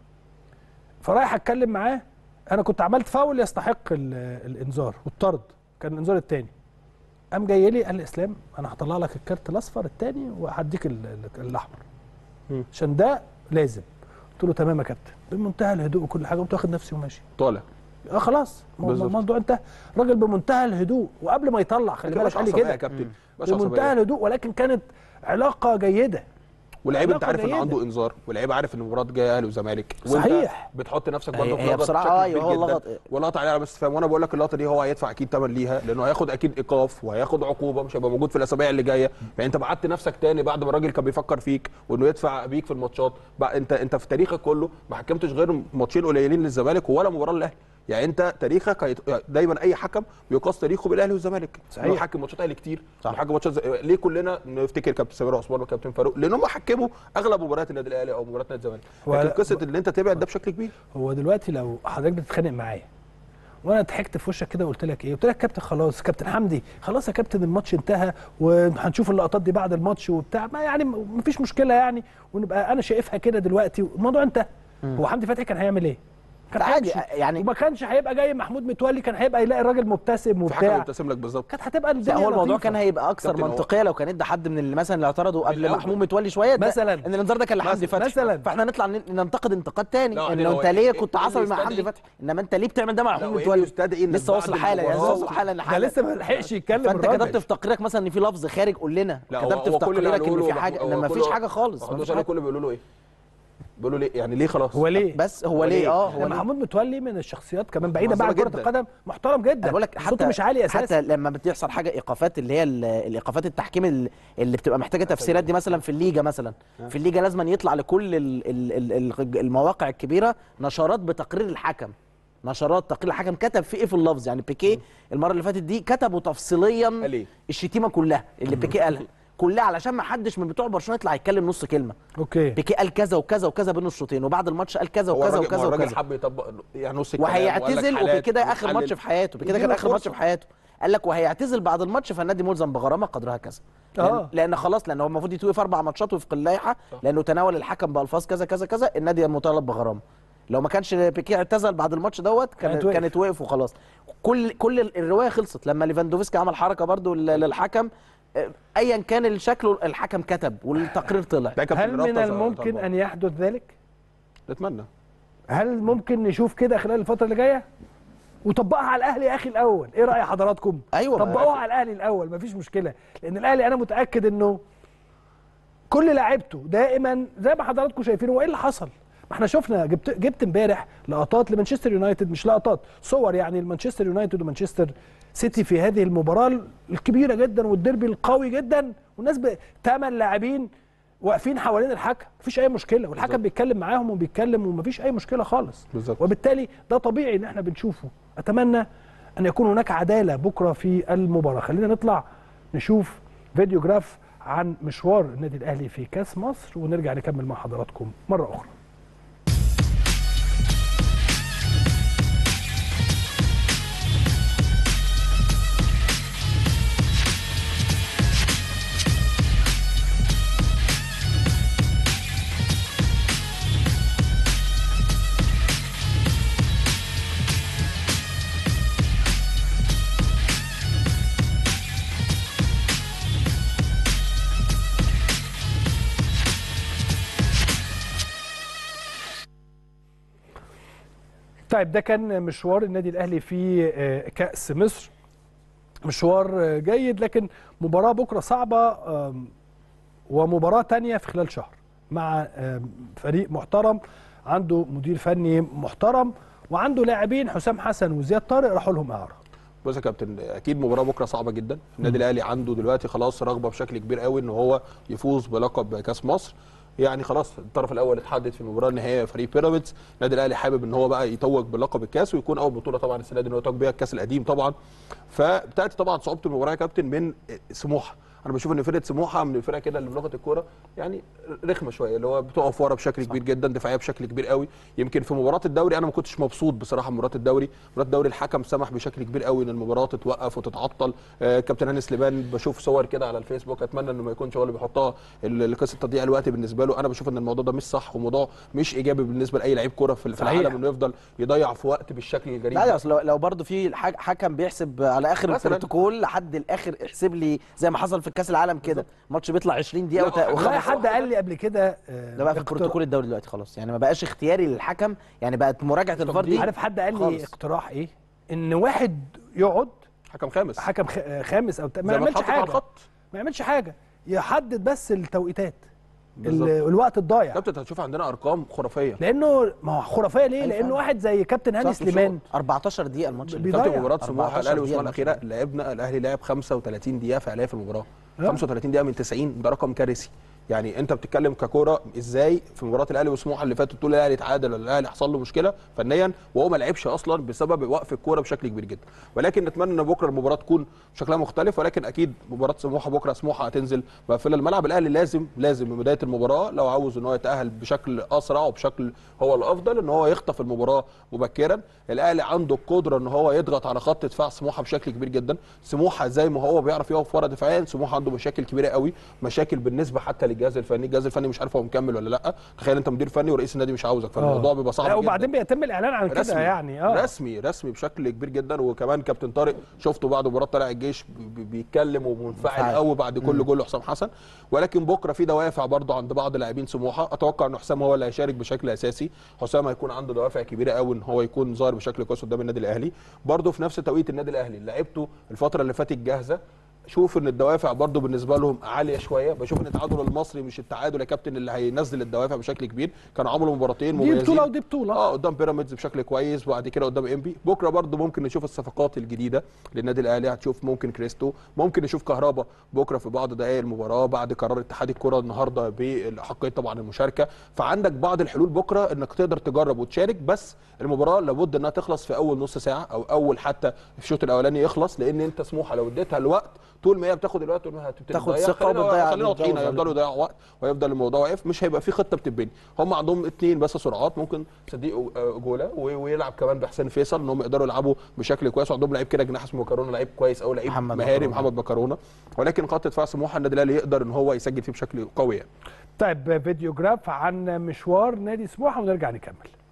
فرايح اتكلم معاه، انا كنت عملت فاول يستحق الانذار والطرد، كان الانذار الثاني. قام جاي لي قال لي اسلام انا هطلع لك الكارت الاصفر الثاني وهديك الاحمر عشان ده لازم. قلت له تمام يا كابتن، بمنتهى الهدوء وكل حاجه، قمت واخد نفسي وماشي طالع. خلاص الموضوع انتهى. راجل بمنتهى الهدوء، وقبل ما يطلع خلي بالك قال لي كده يا كابتن بمنتهى الهدوء، ولكن كانت علاقه جيده. ولعيب انت عارف ان عنده انذار، ولعيب عارف ان المباراه جايه اهلي وزمالك، صحيح. بتحط نفسك برضه في بصراحه هو اللغط ولقطه عليها على استفهام. وانا بقول لك اللقطه دي هو هيدفع اكيد ثمن ليها، لانه هياخد اكيد ايقاف وهياخد عقوبه، مش هيبقى موجود في الاسابيع اللي جايه. يعني انت بعدت نفسك تاني بعد ما الراجل كان بيفكر فيك وانه يدفع بيك في الماتشات. انت في تاريخك كله ما حكمتش غير ماتشين قليلين للزمالك ولا مباراه للاهلي. يعني انت تاريخك دايما اي حكم بيقاس تاريخه بالاهلي والزمالك. صحيح. حكم ماتشات اهلي كتير، حكم ماتشات ليه كلنا نفتكر كابتن سمير عثمان وكابتن فاروق؟ لان هم حكموا اغلب مباريات النادي الاهلي او مباريات نادي الزمالك. لكن قصه ان انت تبعد ده بشكل كبير. هو دلوقتي لو حضرتك بتتخانق معايا وانا ضحكت في وشك كده وقلت لك ايه؟ قلت لك كابتن خلاص، كابتن حمدي خلاص يا كابتن الماتش انتهى وهنشوف اللقطات دي بعد الماتش وبتاع، ما يعني مفيش مشكله يعني، ونبقى انا شايفها كده دلوقتي الموضوع انتهى. هو حمدي فتحي كان هيعمل ايه؟ كان عادي يعني، وما كانش هيبقى جاي محمود متولي، كان هيبقى يلاقي الراجل مبتسم وبتاع، في حاجه مبتسم لك بالظبط، كانت هتبقى الدنيا هو الموضوع لطيفة. كان هيبقى اكثر منطقيه لو كان ادى حد من اللي مثلا اللي اعترضوا قبل محمود متولي شويه مثلا ان الانذار ده كان لحمدي فتحي مثلا، فاحنا نطلع ننتقد انتقاد تاني انه انت ليه كنت عصبي مع حمدي فتحي، انما انت ليه بتعمل ده مع محمود متولي؟ لسه واصل حاله يعني واصل حاله ده لسه ما لحقش يتكلم. فانت كتبت في تقريرك مثلا ان في لفظ خارج، قول لنا كتبت في تقريرك ان في حاجه، ان ما فيش حاجه خالص. هو كله بيقولوا له ايه؟ بيقولوا ليه يعني؟ ليه خلاص؟ هو ليه؟ بس هو ليه؟ هو محمود متولي من الشخصيات كمان بعيده بقى عن كره القدم، محترم جدا. انا بقول لك صوته مش عالي اساسا. حتى لما بتحصل حاجه ايقافات اللي هي الايقافات التحكيم اللي بتبقى محتاجه تفسيرات دي، مثلا في الليجا مثلا، في الليجا لازم يطلع لكل المواقع الكبيره نشرات بتقرير الحكم، نشرات تقرير الحكم كتب في ايه في اللفظ. يعني بيكيه المره اللي فاتت دي كتبوا تفصيليا الشتيمه كلها اللي بيكيه قالها كلها، علشان ما حدش من بتوع برشلونه يطلع يتكلم نص كلمه. اوكي. بيكيه قال كذا وكذا وكذا بين الشوطين، وبعد الماتش قال كذا وكذا وكذا وكذا. الراجل حب يطبق يعني نص الكلام وهيعتزل، وبكده اخر ماتش في حياته، بكده كان اخر ماتش في حياته. قال لك وهيعتزل بعد الماتش، فالنادي ملزم بغرامه قدرها كذا. لان خلاص، لان هو المفروض يتوقف 4 ماتشات وفق اللائحه، لانه تناول الحكم بالفاظ كذا كذا كذا، النادي مطالب بغرامه. لو ما كانش بيكيه اعتزل بعد الماتش دوت كانت وقف وخلاص. كل الروايه خلصت لما ليفاندوفسكي عمل حركه برده للحكم، ايا كان الشكل الحكم كتب والتقرير طلع. هل من الممكن ان يحدث ذلك؟ نتمنى. هل ممكن نشوف كده خلال الفتره اللي جايه؟ وطبقها على الاهلي يا اخي الاول، ايه راي حضراتكم؟ ايوه طبقوها على الاهلي الاول، مفيش مشكله، لان الاهلي انا متاكد انه كل لاعيبته دائما زي ما حضراتكم شايفين. وايه اللي حصل؟ ما احنا شفنا، جبت امبارح لقطات لمانشستر يونايتد، مش لقطات، صور يعني لمانشستر يونايتد ومانشستر سيتي في هذه المباراه الكبيره جدا والديربي القوي جدا، والناس 8 لاعبين واقفين حوالين الحكم، مفيش اي مشكله، والحكم بالزبط. بيتكلم معاهم وبيتكلم ومفيش اي مشكله خالص بالزبط. وبالتالي ده طبيعي ان احنا بنشوفه. اتمنى ان يكون هناك عداله بكره في المباراه. خلينا نطلع نشوف فيديو جراف عن مشوار النادي الاهلي في كاس مصر ونرجع نكمل مع حضراتكم مره اخرى. طيب ده كان مشوار النادي الاهلي في كاس مصر، مشوار جيد، لكن مباراه بكره صعبه ومباراه تانية في خلال شهر مع فريق محترم عنده مدير فني محترم وعنده لاعبين حسام حسن وزياد طارق راحوا لهم اعاره. بص يا كابتن، اكيد مباراه بكره صعبه جدا. النادي الاهلي عنده دلوقتي خلاص رغبه بشكل كبير قوي ان هو يفوز بلقب كاس مصر. يعني خلاص الطرف الاول اتحدد في المباراه النهائيه فريق بيراميدز. النادي الاهلي حابب ان هو بقى يتوج بلقب الكاس ويكون اول بطوله طبعا السنه دي ان هو يتوج بيها الكاس القديم طبعا. فبتاتي طبعا صعوبه المباراه يا كابتن من سموحه. انا بشوف ان فرقه سموحه من الفرق كده اللي بلغه الكوره يعني رخمه شويه، اللي هو بتقف ورا بشكل كبير جدا، دفاعيه بشكل كبير قوي. يمكن في مباراه الدوري انا ما كنتش مبسوط بصراحه. مباراه الدوري الحكم سمح بشكل كبير قوي ان المباراه تتوقف وتتعطل. كابتن هاني سليمان بشوف صور كده على الفيسبوك، اتمنى انه ما يكونش هو اللي بيحطها لقصه تضييع الوقت بالنسبه له. انا بشوف ان الموضوع ده مش صح وموضوع مش ايجابي بالنسبه لاي لعيب كوره في العالم انه يفضل يضيع في وقت بالشكل الغريب. لا اصل لو برضه في حكم بيحسب على اخر البروتوكول لحد الاخر، احسب لي زي ما حصل في كاس العالم كده، ماتش بيطلع 20 دقيقه والله حد قال لي قبل كده ده بقى في البروتوكول الدولي دلوقتي خلاص، يعني ما بقاش اختياري للحكم، يعني بقت مراجعه الفار دي. عارف حد قال لي اقتراح ايه؟ ان واحد يقعد حكم خامس او ما يعملش حاجه، ما يعملش حاجه، يحدد بس التوقيتات الوقت الضايع. كابتن هتشوف عندنا ارقام خرافيه، لانه ما هو خرافيه ليه؟ لانه واحد زي كابتن هاني سليمان 14 دقيقه الماتش كابتن مباراه سموحه الاهلي واسماعيل الاخيره لعبنا، الاهلي لعب 35 دقيقه فعليا في المباراه. 35 دقيقه من 90 ده رقم كارثي. يعني انت بتتكلم ككوره ازاي في مباراه الاهلي وسموحه اللي فاتت تقول الاهلي اتعادل ولا الاهلي حصل له مشكله فنيا وهو ما لعبش اصلا بسبب وقف الكوره بشكل كبير جدا. ولكن نتمنى ان بكره المباراه تكون شكلها مختلف، ولكن اكيد مباراه سموحه بكره سموحه هتنزل مقفله الملعب. الاهلي لازم من بدايه المباراه لو عاوز ان هو يتاهل بشكل اسرع وبشكل هو الافضل ان هو يخطف المباراه مبكرا. الاهلي عنده القدره ان هو يضغط على خط دفاع سموحه بشكل كبير جدا. سموحه زي ما هو بيعرف يقف ورا دفاعيا، سموحه عنده مشاكل كبيره قوي، مشاكل بالنسبه حتى للجهاز الفني. الجهاز الفني مش عارف هو مكمل ولا لا. تخيل انت مدير فني ورئيس النادي مش عاوزك، فالموضوع بيبقى صعب جدا. وبعدين بيتم الاعلان عن كده يعني رسمي بشكل كبير جدا. وكمان كابتن طارق شفته بعد مباراه طلائع الجيش بيتكلم ومنفعل قوي بعد كل جول حسام حسن. ولكن بكره في دوافع برضه عند بعض لاعبين سموحه. اتوقع ان حسام هو اللي هيشارك بشكل اساسي. حسام هيكون عنده دوافع كبيره قوي ان هو يكون ظاهر بشكل كويس قدام النادي الاهلي. برضه في نفس توقيت النادي الاهلي لعيبته الفتره اللي فاتت جاهزه. شوف ان الدوافع برضو بالنسبه لهم عاليه شويه. بشوف ان التعادل المصري مش التعادل يا كابتن اللي هينزل الدوافع بشكل كبير. كانوا عملوا مباراتين مميزين، دي بطوله ودي بطوله، قدام بيراميدز بشكل كويس وبعد كده قدام انبي. بكره برضو ممكن نشوف الصفقات الجديده للنادي الاهلي. هتشوف ممكن كريستو، ممكن نشوف كهربا بكره في بعض دقائق المباراه بعد قرار اتحاد الكره النهارده بالاحقيه طبعا المشاركه. فعندك بعض الحلول بكره انك تقدر تجرب وتشارك. بس المباراه لابد انها تخلص في اول نص ساعه او اول حتى في الشوط الاولاني يخلص، لان انت سموحه لو اديتها الوقت طول ما هي بتاخد الوقت طول ما هتبتدي تاخد ثقه وبتضيع، خلينا واضحين هيفضلوا يضيعوا وقت ويفضل الموضوع واقف. مش هيبقى في خطه بتتبني. هم عندهم اثنين بس سرعات، ممكن صديق جوله ويلعب كمان بحسين فيصل ان هم يقدروا يلعبوا بشكل كويس. وعندهم لعيب كده جناح اسمه مكرونه، لعيب كويس او لعيب مهاري محمد مكرونه. ولكن خط دفاع سموحه النادي الاهلي يقدر ان هو يسجل فيه بشكل قوي يعني. طيب فيديو جراف عن مشوار نادي سموحه ونرجع نكمل.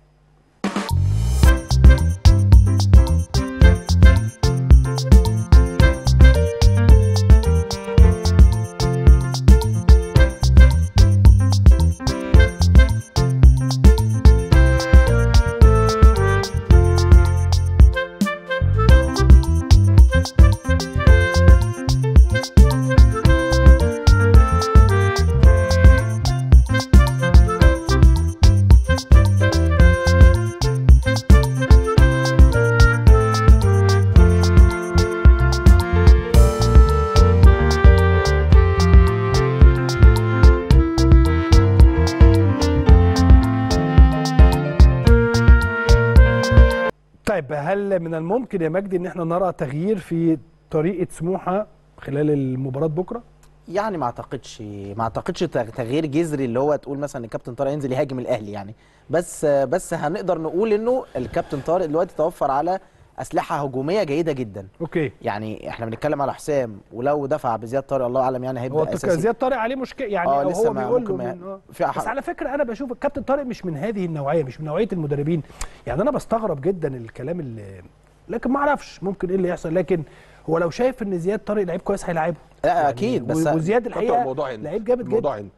طيب هل من الممكن يا مجدي ان احنا نرى تغيير في طريقه سموحه خلال المباراه بكره؟ يعني ما اعتقدش تغيير جذري اللي هو تقول مثلا ان الكابتن طارق ينزل يهاجم الاهلي يعني. بس هنقدر نقول انه الكابتن طارق دلوقتي توفر على اسلحه هجوميه جيده جدا. اوكي، يعني احنا بنتكلم على حسام، ولو دفع بزياد طارق الله اعلم يعني هيبدا اساسي. زياد طارق عليه مشكله يعني، او هو بيقول له بس على فكره انا بشوف الكابتن طارق مش من هذه النوعيه، مش من نوعيه المدربين. يعني انا بستغرب جدا الكلام اللي، لكن ما اعرفش ممكن ايه اللي يحصل. لكن هو لو شايف ان زياد طارق لعيب كويس هيلاعبه. لا اكيد، بس وزياد الحقيقه لعيب جامد جدا.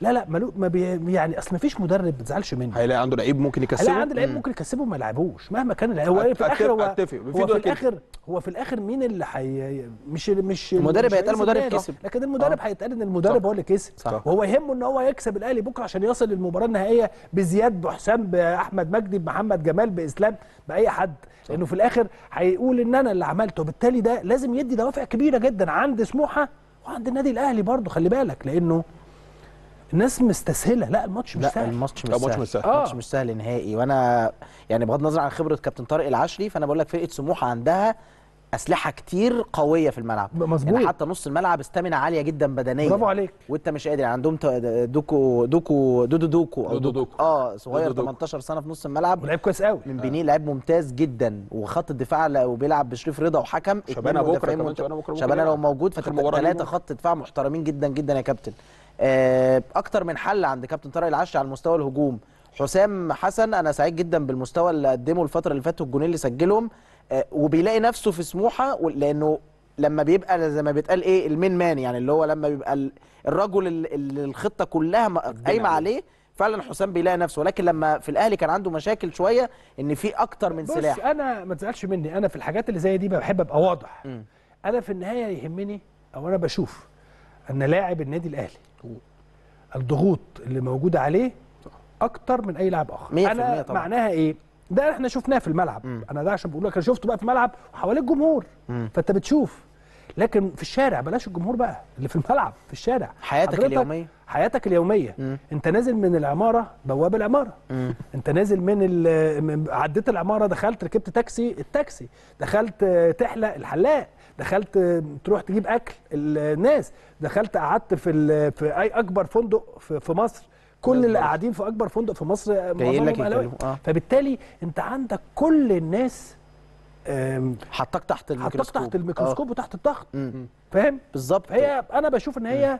لا ما يعني اصل ما فيش مدرب ما تزعلش منه، هيلاقي عنده لعيب ممكن يكسبه، هيلاقي عنده لعيب ممكن يكسبه ما يلعبوش مهما كان هو في الاخر هو في الاخر مين اللي مش المدرب هيتقال مدرب كسب، لكن المدرب هيتقال ان المدرب هو اللي كسب، وهو يهمه ان هو يكسب الاهلي بكره عشان يصل للمباراه النهائيه بزياد، بحسام، باحمد مجدي، بمحمد جمال، باسلام، باي حد، لانه في الاخر هيقول ان انا اللي عملته، وبالتالي ده لازم يدي دوافع كبيره جدا عند سموحه وعند النادي الاهلي برضه، خلي بالك، لانه الناس مستسهله. لا الماتش مش سهل، الماتش مش سهل نهائي. وانا يعني بغض النظر عن خبره كابتن طارق العشري، فانا بقول لك فرقه سموحه عندها اسلحه كتير قويه في الملعب، مظبوط، يعني حتى نص الملعب استامينا عاليه جدا بدنيا، برافو عليك، وانت مش قادر. يعني عندهم دودو صغير 18 سنه في نص الملعب، ولعيب كويس قوي من بنيه، لعيب ممتاز جدا، وخط الدفاع وبيلعب بشريف رضا وحكم، شبانه بكره كمان، شبانه لو موجود، فتبقى 3 خط دفاع محترمين جدا جدا يا كابتن. اكتر من حل عند كابتن طارق العشري على المستوى الهجوم. حسام حسن انا سعيد جدا بالمستوى اللي قدمه الفتره اللي فاتت والجونين اللي سجلهم، وبيلاقي نفسه في سموحه، لانه لما بيبقى زي ما بيتقال ايه المين مان، يعني اللي هو لما بيبقى الرجل اللي الخطه كلها قايمه عليه، فعلا حسام بيلاقي نفسه. ولكن لما في الاهلي كان عنده مشاكل شويه ان في اكتر من سلاح. بص انا ما تزعلش مني، انا في الحاجات اللي زي دي بحب ابقى واضح. انا في النهايه يهمني، او انا بشوف ان لاعب النادي الاهلي الضغوط اللي موجوده عليه اكتر من اي لاعب اخر. انا طبعا. معناها ايه؟ ده احنا شفناه في الملعب. انا ده عشان بقول لك انا شفته بقى في الملعب وحواليه الجمهور، فانت بتشوف. لكن في الشارع بلاش الجمهور بقى، اللي في الملعب في الشارع، حياتك اليوميه. انت نازل من العماره، بواب العماره، انت نازل من عديت العماره، دخلت ركبت تاكسي، التاكسي، دخلت تحلق، الحلاق، دخلت تروح تجيب اكل الناس، دخلت قعدت في اي اكبر فندق في مصر، كل اللي قاعدين في اكبر فندق في مصر معظمهم اهلاوي. فبالتالي انت عندك كل الناس حطك تحت الميكروسكوب وتحت الضغط. فاهم بالظبط. هي انا بشوف ان هي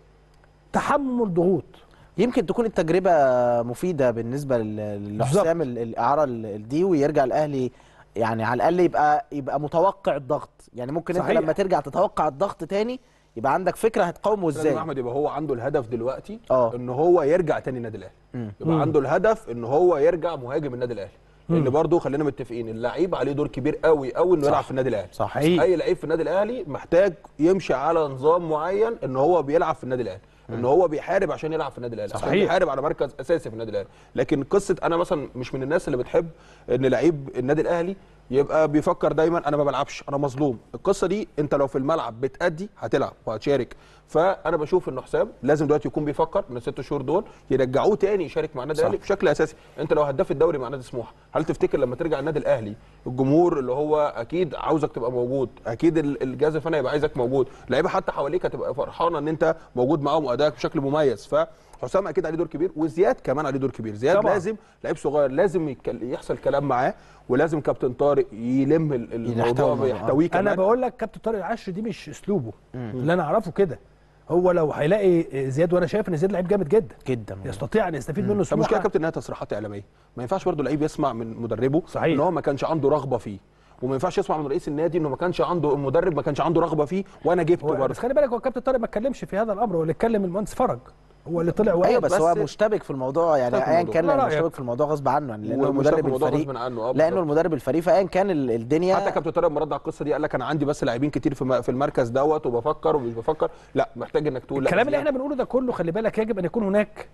تحمل ضغوط. يمكن تكون التجربه مفيده بالنسبه لحسام الاعاره دي، ويرجع الاهلي يعني على الاقل يبقى متوقع الضغط. يعني ممكن صحيح. انت لما ترجع تتوقع الضغط تاني يبقى عندك فكره هتقاومه ازاي. لازم احمد يبقى هو عنده الهدف دلوقتي ان هو يرجع تاني النادي الاهلي، يبقى عنده الهدف ان هو يرجع مهاجم النادي الاهلي، لان برضه خلينا متفقين اللعيب عليه دور كبير قوي قوي انه يلعب في النادي الاهلي. صحيح. اي لعيب في النادي الاهلي محتاج يمشي على نظام معين، ان هو بيلعب في النادي الاهلي، ان هو بيحارب عشان يلعب في النادي الاهلي، عشان بيحارب على مركز اساسي في النادي الاهلي. لكن قصه انا مثلا مش من الناس اللي بتحب ان لعيب النادي الاهلي يبقى بيفكر دايما انا ما بلعبش، انا مظلوم. القصه دي انت لو في الملعب بتأدي هتلعب وهتشارك. فانا بشوف ان حسام لازم دلوقتي يكون بيفكر ان ال6 شهور دول يرجعوه تاني يشارك مع النادي الاهلي بشكل اساسي. انت لو هداف الدوري مع نادي سموحه، هل تفتكر لما ترجع النادي الاهلي الجمهور اللي هو اكيد عاوزك تبقى موجود، اكيد الجهاز الفني هيبقى عايزك موجود، لعيبه حتى حواليك هتبقى فرحانه ان انت موجود معاهم وادائك بشكل مميز. فحسام اكيد عليه دور كبير، وزياد كمان عليه دور كبير. زياد طبعا. لازم لعيب صغير، لازم يحصل كلام معاه، ولازم كابتن طارق يلم الموضوع ويحتويه كمان. انا بقول لك كابتن طارق العشري دي مش اسلوبه اللي انا اعرفه كده. هو لو هيلاقي زياد، وانا شايف ان زياد لعيب جامد جدا جدا، يستطيع ان يستفيد منه سموحه. المشكله يا كابتن انها تصريحات اعلاميه، ما ينفعش برضه لعيب يسمع من مدربه صحيح. ان هو ما كانش عنده رغبه فيه، وما ينفعش يسمع من رئيس النادي انه ما كانش عنده المدرب ما كانش عنده رغبه فيه وانا جبته برضه. بس خلي بالك هو كابتن طارق ما اتكلمش في هذا الامر، هو اللي اتكلم المهندس فرج، هو اللي طلع واحد. ايوه بس هو مشتبك في الموضوع، يعني ايا كان مشتبك في الموضوع غصب عنه، يعني لانه المدرب الفريق، لانه المدرب الفريق، فايا كان الدنيا. حتى كابتن طارق لما رد على القصه دي قال لك انا عندي بس لاعبين كتير في المركز دوت وبفكر ومش بفكر. لا، محتاج انك تقول الكلام اللي احنا بنقوله ده كله، خلي بالك يجب ان يكون هناك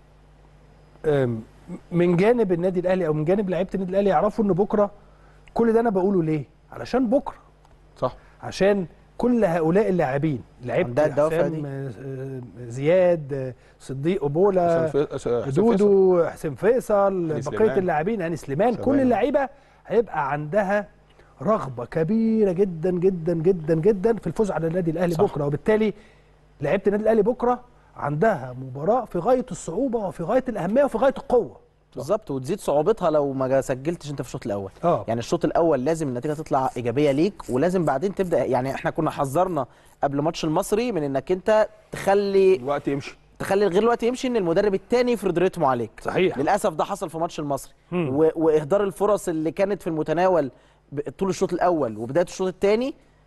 من جانب النادي الاهلي او من جانب لعيبه النادي الاهلي يعرفوا ان بكره كل ده انا بقوله ليه؟ علشان بكره صح، عشان كل هؤلاء اللاعبين، لعيبه حسام، زياد، صديق أبولا، دودو، حسين فيصل، بقيه اللاعبين، هاني سليمان، كل اللعيبه هيبقى عندها رغبه كبيره جدا جدا جدا جدا في الفوز على النادي الاهلي بكره، وبالتالي لعيبه النادي الاهلي بكره عندها مباراه في غايه الصعوبه وفي غايه الاهميه وفي غايه القوه. بالظبط، وتزيد صعوبتها لو ما سجلتش انت في الشوط الاول. يعني الشوط الاول لازم النتيجه تطلع ايجابيه ليك، ولازم بعدين تبدا. يعني احنا كنا حذرنا قبل ماتش المصري من انك انت تخلي الوقت يمشي، تخلي غير الوقت يمشي، ان المدرب الثاني يفرض رتمه عليك. صحيح. للاسف ده حصل في ماتش المصري، واهدار الفرص اللي كانت في المتناول طول الشوط الاول وبدايه الشوط الثاني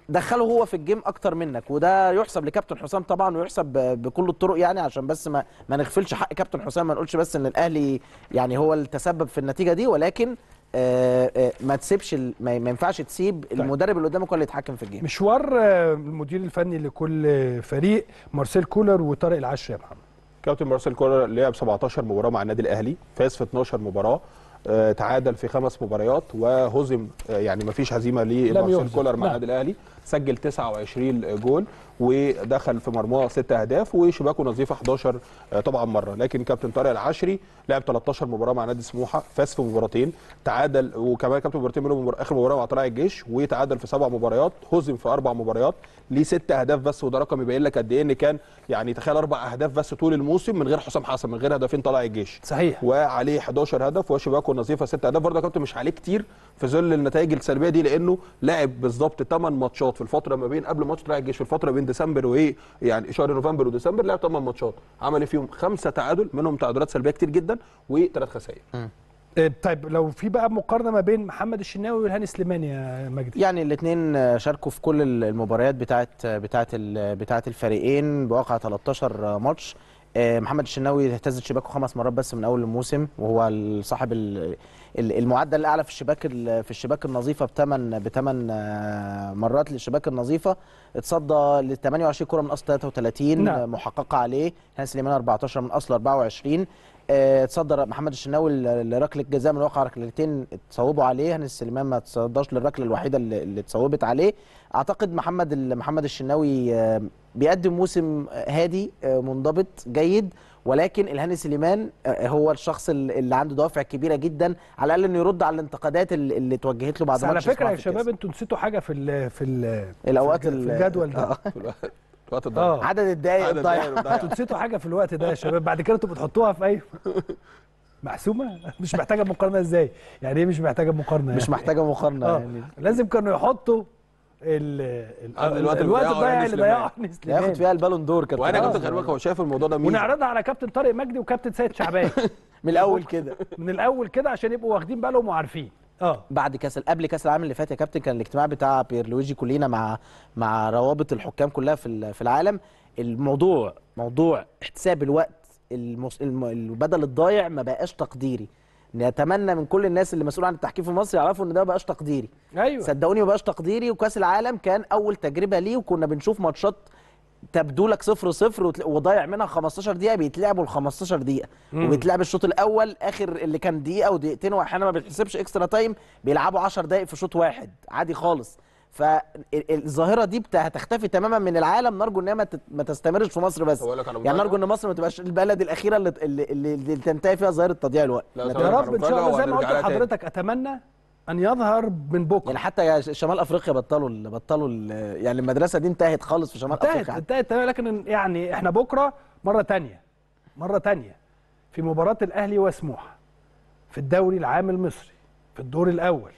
دخله هو في الجيم اكتر منك، وده يحسب لكابتن حسام طبعا، ويحسب بكل الطرق يعني، عشان بس ما نغفلش حق كابتن حسام، ما نقولش بس ان الاهلي يعني هو اللي تسبب في النتيجه دي، ولكن ما تسيبش ما ينفعش تسيب المدرب اللي قدامك هو اللي يتحكم في الجيم. مشوار المدير الفني لكل فريق مارسيل كولر وطارق العشري يا محمد. كابتن مارسيل كولر لعب 17 مباراه مع النادي الاهلي، فاز في 12 مباراه، تعادل في 5 مباريات وهزم، يعني ما فيش هزيمه لمارسيل كولر مع النادي الاهلي. سجل 29 جول ودخل في مرماه 6 اهداف وشباكه نظيفه 11 طبعا مره. لكن كابتن طارق العشري لعب 13 مباراه مع نادي سموحه، فاز في مباراتين، تعادل، وكمان كابتن مباراتين منهم اخر مباراه مع طلائع الجيش، وتعادل في 7 مباريات، هزم في 4 مباريات، ليه 6 اهداف بس، وده رقم يبين لك قد ايه ان كان يعني تخيل 4 اهداف بس طول الموسم من غير حسام حسن، من غير هدفين طلائع الجيش. صحيح. وعليه 11 هدف وشباكه نظيفه 6 اهداف. برضه يا كابتن مش عليه كتير في ظل النتائج السلبيه دي، لانه لعب بالظبط 8 ماتشات في الفتره ما بين قبل ماتش طلائع الجيش، في الفتره بين ديسمبر وايه يعني شهر نوفمبر وديسمبر، لعب 8 ماتشات، عمل فيهم 5 تعادل، منهم تعادلات سلبيه كتير جدا و3 خسائر. طيب لو في بقى مقارنه ما بين محمد الشناوي والهاني سليمان يا مجدي. يعني الاثنين شاركوا في كل المباريات بتاعه الفريقين بواقع 13 ماتش. محمد الشناوي اهتز شباكه 5 مرات بس من اول الموسم، وهو صاحب المعدل الاعلى في الشباك النظيفه بثمان مرات للشباك النظيفه. اتصدى ل 28 كره من اصل 33 نعم. محققه عليه. هاني سليمان 14 من اصل 24. اتصدى محمد الشناوي لركله جزاء من واقع ركلتين اتصوبوا عليه. هاني سليمان ما تصداش للركله الوحيده اللي اتصوبت عليه. اعتقد محمد الشناوي بيقدم موسم هادي منضبط جيد، ولكن الهاني سليمان هو الشخص اللي عنده دوافع كبيره جدا على الاقل انه يرد على الانتقادات اللي توجهت له بعد ماتش. على فكره يا شباب انتوا نسيتوا حاجه في الاوقات في الجدول ده. الوقت الضايع، عدد الدقائق الضايعه. انتوا نسيتوا حاجه في الوقت ده يا شباب، بعد كده انتوا بتحطوها في اي محسومه، مش محتاجه مقارنه. ازاي يعني ايه مش محتاجه مقارنه؟ مش محتاجه مقارنه يعني لازم كانوا يحطوا الوقت الضايع اللي ضيعه ياخد فيها البالون دور. وانا كنت خلي بالك هو شايف الموضوع ده ونعرضها على كابتن طارق مجدي وكابتن سيد شعبان من الاول كده، من الاول كده عشان يبقوا واخدين بالهم وعارفين. بعد قبل كاس العالم اللي فات يا كابتن كان الاجتماع بتاع بيرلويجي كولينا مع روابط الحكام كلها في العالم. موضوع احتساب الوقت البدل الضايع ما بقاش تقديري. نتمنى من كل الناس اللي مسؤول عن التحكيم في مصر يعرفوا ان ده ما بقاش تقديري. ايوه صدقوني ما بقاش تقديري. وكاس العالم كان اول تجربه ليه، وكنا بنشوف ماتشات تبدو لك 0-0 وضايع منها 15 دقيقه، بيتلعبوا ال 15 دقيقه وبيتلعب الشوط الاول اخر اللي كان دقيقه ودقيقتين، واحيانا ما بيتحسبش اكسترا تايم، بيلعبوا 10 دقائق في شوط واحد عادي خالص. فالظاهره دي هتختفي تماما من العالم. نرجو انها ما تستمرش في مصر بس، يعني نرجو ان مصر ما تبقاش البلد الاخيره اللي تنتهي فيها ظاهره تضييع الوقت. يا رب ان شاء الله. زي ما قلت لحضرتك اتمنى ان يظهر من بكره. يعني حتى شمال افريقيا بطلوا يعني المدرسه دي انتهت خالص في شمال افريقيا. انتهت تمام. لكن يعني احنا بكره مره ثانيه في مباراه الاهلي وسموحه في الدوري العام المصري في الدور الاول.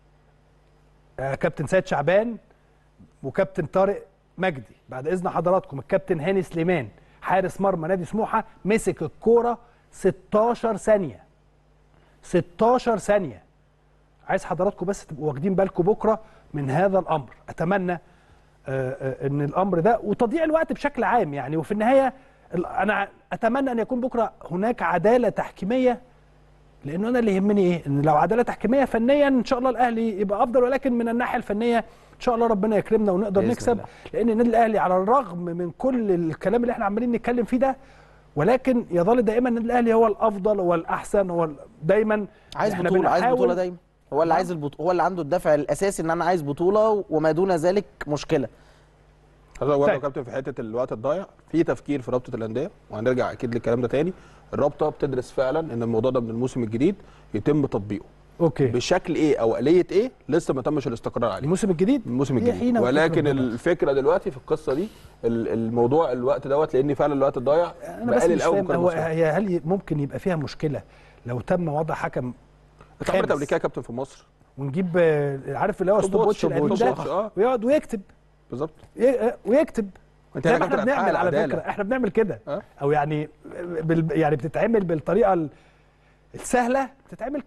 كابتن سيد شعبان وكابتن طارق مجدي، بعد اذن حضراتكم الكابتن هاني سليمان حارس مرمى نادي سموحه مسك الكوره 16 ثانيه. 16 ثانيه. عايز حضراتكم بس تبقوا واخدين بالكم بكره من هذا الامر. اتمنى ان الامر ده وتضييع الوقت بشكل عام يعني. وفي النهايه انا اتمنى ان يكون بكره هناك عداله تحكيميه، لانه انا اللي يهمني ايه؟ ان لو عداله تحكيميه فنيا ان شاء الله الاهلي يبقى افضل، ولكن من الناحيه الفنيه ان شاء الله ربنا يكرمنا ونقدر نكسب الله. لان النادي الاهلي على الرغم من كل الكلام اللي احنا عمالين نتكلم فيه ده، ولكن يظل دائما النادي الاهلي هو الافضل، هو الاحسن، هو دايما عايز بطوله دايما. هو اللي عايز هو اللي عنده الدافع الاساسي ان انا عايز بطوله، وما دون ذلك مشكله. هذا هو يا كابتن في حته الوقت الضايع في تفكير في رابطه الانديه، وهنرجع اكيد للكلام ده تاني. الرابطه بتدرس فعلا ان الموضوع ده من الموسم الجديد يتم تطبيقه. اوكي. بشكل ايه او آلية ايه لسه ما تمش الاستقرار عليه. الموسم الجديد. ولكن الفكره دلوقتي في القصه دي الموضوع الوقت دوت، لان فعلا الوقت الضايع بقالي الاول. هل ممكن يبقى فيها مشكله لو تم وضع حكم اتعملت قبل كده يا كابتن في مصر، ونجيب عارف اللي هو ستوب واتش القديم ده ويقعد ويكتب بالظبط ويكتب. زي ما احنا بنعمل على فكره، احنا بنعمل كده او يعني يعني بتتعمل بالطريقه السهله، بتتعمل كده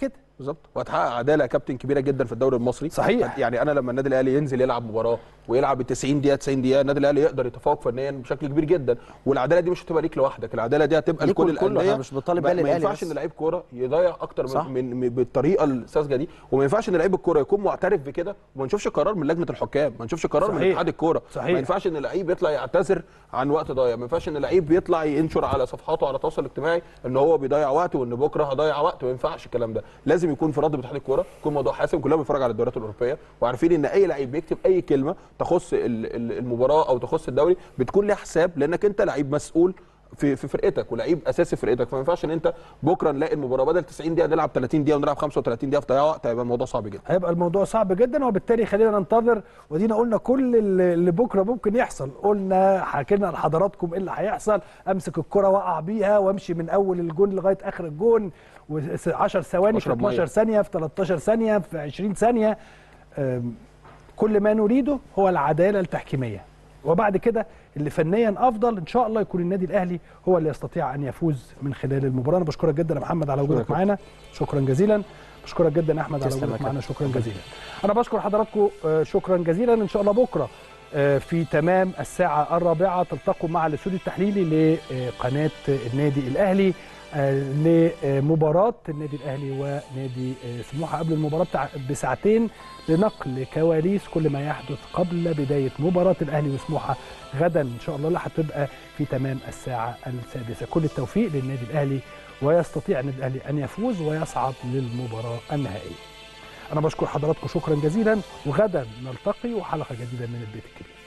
بالظبط، وهتحقق عداله يا كابتن كبيره جدا في الدوري المصري. صحيح. يعني انا لما النادي الاهلي ينزل يلعب مباراه ويلعب 90 دقيقه 90 دقيقه، النادي الاهلي يقدر يتفوق فنيا بشكل كبير جدا، والعداله دي مش هتبقى ليك لوحدك، العداله دي هتبقى لكل الانديه. مش بطالب بالي ما ينفعش ان لعيب كوره يضيع اكتر من بالطريقه الساذجه دي، وما ينفعش ان لعيب الكوره يكون معترف بكده وما نشوفش قرار من لجنه الحكام، ما نشوفش قرار من اتحاد الكوره. ما ينفعش ان لعيب يطلع يعتذر عن وقت ضايع، ما ينفعش ان لعيب يطلع ينشر على صفحاته على التواصل الاجتماعي ان هو بيضيع وقت وان بكره هضيع وقت، ما ينفعش الكلام ده. لازم يكون في رد باتحاد الكوره، يكون موضوع حاسم. كلنا بنتفرج على الدوريات الاوروبيه وعارفين ان اي لعيب بيكتب اي كلمه تخص المباراه او تخص الدوري بتكون لها حساب، لانك انت لعيب مسؤول في فرقتك ولعيب اساسي في فرقتك، فما ينفعش ان انت بكره نلاقي المباراه بدل 90 دقيقه نلعب 30 دقيقه ونلعب 35 دقيقه في ضياع وقت، هيبقى الموضوع صعب جدا. هيبقى الموضوع صعب جدا، وبالتالي خلينا ننتظر. ودينا قلنا كل اللي بكره ممكن يحصل، قلنا حكينا لحضراتكم ايه اللي هيحصل. امسك الكره واقع بيها وامشي من اول الجون لغايه اخر الجون، و10 ثواني في 12 ثانيه في 13 ثانيه في 20 ثانيه. كل ما نريده هو العداله التحكيميه، وبعد كده اللي فنيا افضل ان شاء الله يكون النادي الاهلي هو اللي يستطيع ان يفوز من خلال المباراه. انا بشكرك جدا يا محمد على وجودك معانا، شكرا جزيلا. بشكرك جدا يا احمد على وجودك معانا، شكرا جزيلا. انا بشكر حضراتكم شكرا جزيلا. ان شاء الله بكره في تمام الساعه 4 تلتقوا مع الاستوديو التحليلي لقناه النادي الاهلي لمباراه النادي الاهلي ونادي سموحه قبل المباراه بساعتين، لنقل كواليس كل ما يحدث قبل بدايه مباراه الاهلي وسموحه غدا ان شاء الله، اللي هتبقى في تمام الساعه 6. كل التوفيق للنادي الاهلي، ويستطيع النادي الاهلي ان يفوز ويصعد للمباراه النهائيه. انا بشكر حضراتكم شكرا جزيلا، وغدا نلتقي وحلقه جديده من البيت الكبير.